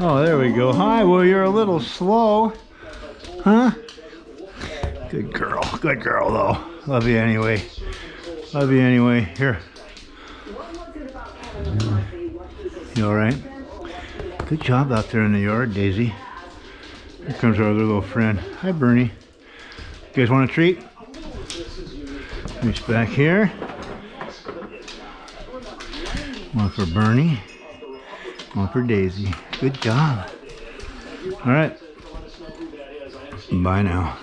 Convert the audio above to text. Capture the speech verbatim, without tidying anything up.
Oh, there we go. Hi, well, you're a little slow. Huh? Good girl. Good girl, though. Love you anyway. Love you anyway. Here. You alright? Good job out there in the yard, Daisy. Here comes our other little friend. Hi, Bernie. You guys want a treat? Reach back here. One for Bernie. One for Daisy. Good job. Alright. Bye now.